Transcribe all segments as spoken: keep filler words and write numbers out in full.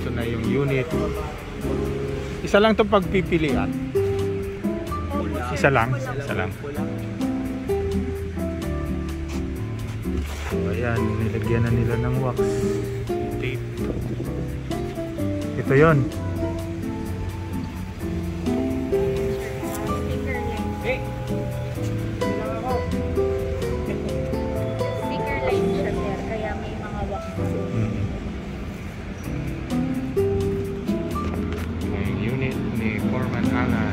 ito na yung unit. Isa lang itong pagpipilian. Isa lang. Isa lang. So, ayan, nilagyan na nila ng wax tape. Ito yon. Sticker line siya, sir. Kaya may mga wax. Hmm. Yung unit ni Foreman Alan.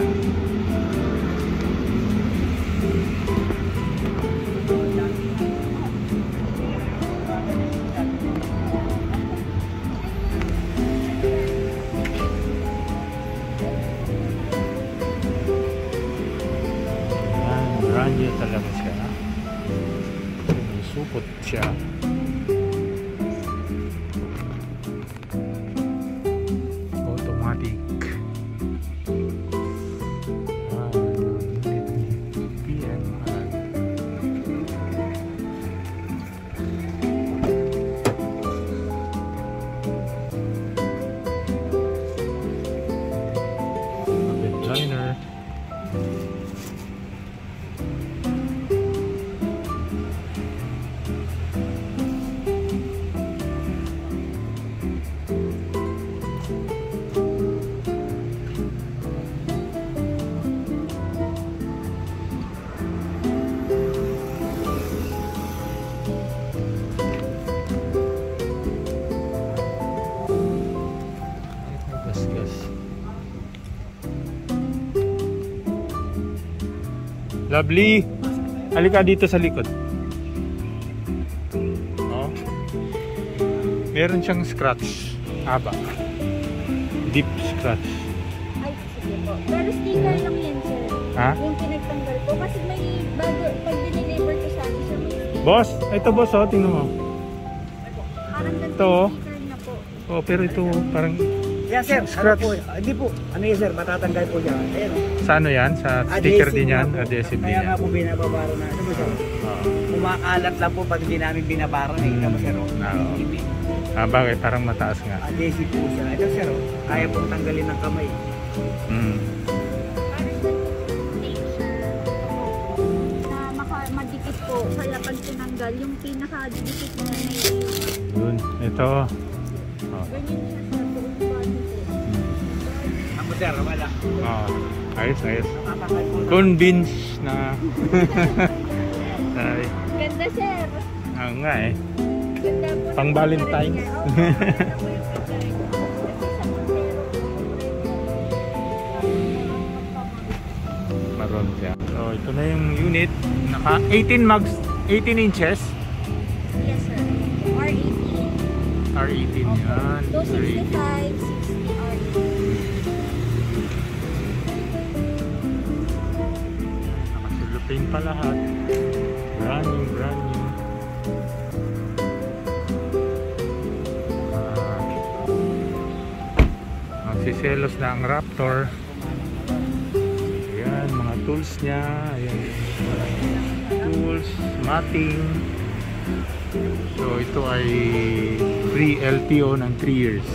Brand new talaga siya. May supot siya. Automatic. Ah, unit ni P M Alan. Oven joiner. Lovely. Halika dito sa likod. Oh. Meron siyang scratch. Haba. Deep scratch. Ay, sige po. Pero sticker lang yan, sir. Ha? Yung pinagtanggal ko. Kasi may bago, pag dineliver ko sa akin, sir, may sticker. Boss, ito boss, oh, tingnan mo. Parang ganito Ito, yung sticker na po. Oh, pero ito parang Yan sir, scratch. ano po, ah, hindi po, ano yan sir, matatanggal po yan. Ayan o. sa ano yan? Sa sticker din yan? Adhesive din Kaya yan? nga po binababaro na, ano mo sir? Oo. Kumakalat lang po pag hindi namin binabaro na, kita mo sir o. Oo. Ah, bagay, parang mataas nga. Adhesive po siya. Ito sir o, kaya pong tanggalin ng kamay. Mm. Parang ganito tape, sir. Na maka, madikit po. Kaya pag tinanggal, yung pinaka-dikit na na yun. Yun, ito. Oh. Ganyan siya sa buong body po. Ako sir, wala. Oh. Ayos, ayos. Nakakakal po na. Convince na. Ay, Ganda, sir. ah, nga eh. Ganda po. ng Pang Valentine's. pagkarin niya. Oo, ganda po yung pagkarin. Kasi sa Montero, Maroon siya. So, ito na yung unit. Naka eighteen mags, eighteen inches. yes, sir. R eighteen. R eighteen yan. two sixty-five, sixty R eighteen. Nakasulupin pa lahat. Brand new, brand new. Ah, magsiselos na ang Raptor. Ayan, mga tools niya. Ayan. Tools, matting. So ito ay free L T O ng three years.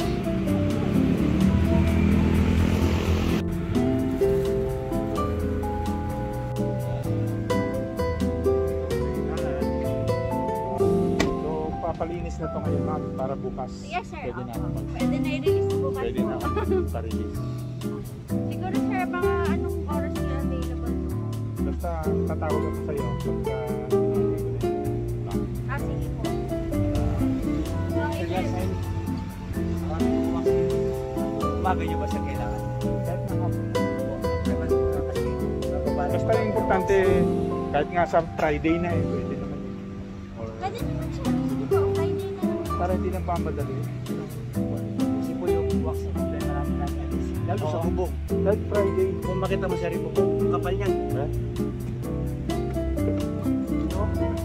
So papalinis na to ngayon ma'am para bukas. Yes, sir. Pwede na Opo. mag Pwede na i-release na bukas Pwede na po. pa-release. Siguro, sir, mga anong oras kayo available po? Basta tatawag ako sa iyo pagka Ah, sige po. Sir, yan sir. Maraming po kasi. Umaga nyo ba siya kailangan? kahit na ma'am. Basta Basta yung importante kahit nga sa Friday na eh pwede naman yun. Or, Pwede naman siya. Sige po, Friday na lang. para hindi na pamadali. Kasi po yung wax na problema namin namin. Lalo sa bubong. Kahit Friday. Kung makita mo siya rin bubong, ang kapal niyan. Eh? No?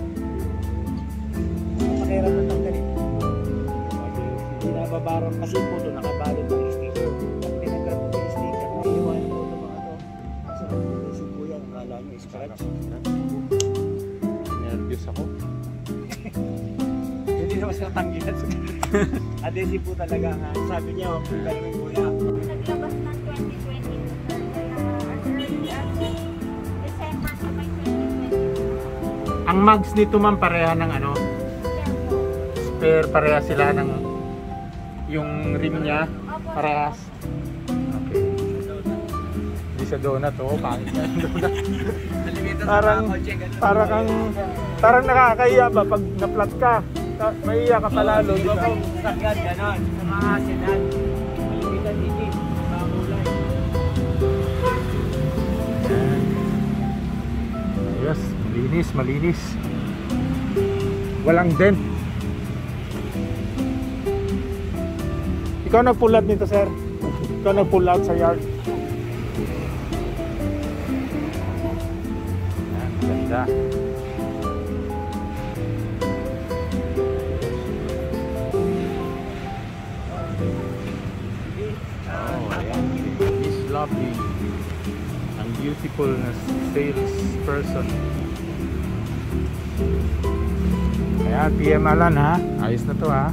Makahirap na tanggalin. Hindi nababaron kasi po doon nakabalot ng sticker. Pag tinanggal po yung sticker, may iwanan po ito mga to. Kasi nagpulisip po yan, akala nyo scratch. Nervous ako. Hindi hindi naman siya tanggilan sa ganun. Adhesive po talaga nga. Sabi niya, huwag po galawin kuya. Naglabas ng twenty twenty sir. Kaya as early as December po may twenty twenty. Ang mugs nito ma'am pareha ng ano, Sir po. spare, pareha sila ng yung rim niya, Opo. parehas. Okay. Hindi sa donut, oh, pangit na yung donut. Parang, parang kang, parang nakakahiya ba pag na-flat ka? Ta- Mahiya ka palalo, di ba? Sagad, ganon. Sa mga sedan. Malimitan dikit. Mga kulay. Yes, malinis, malinis. Walang dent. Ikaw nag-pull out nito, sir? Ikaw nag-pull out sa yard? Yan, ganda. Oh, ayan. Miss Lovely. Ang beautiful na salesperson. Ayan, P M Alan ha. Ayos na to ha.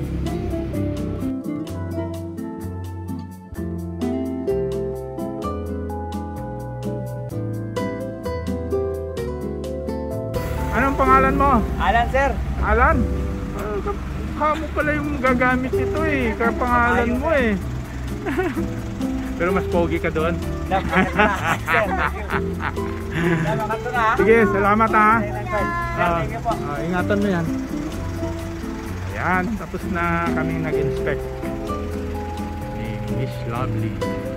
Anong pangalan mo? Alan, sir. Alan? Uh, kamo pala yung gagamit ito eh. Kapangalan mo eh. Pero mas pogi ka doon. Sige, salamat ha. Ah, ah, ingatan mo yan. Ayan, tapos na kami nag-inspect ni Miss Lovely.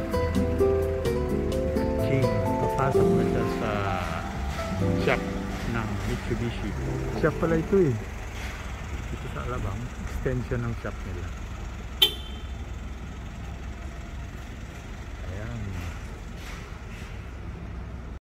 Ching, papasok na siya sa shop ng Mitsubishi. Shop pala ito eh. Ito sa Alabang, extension ng shop nila.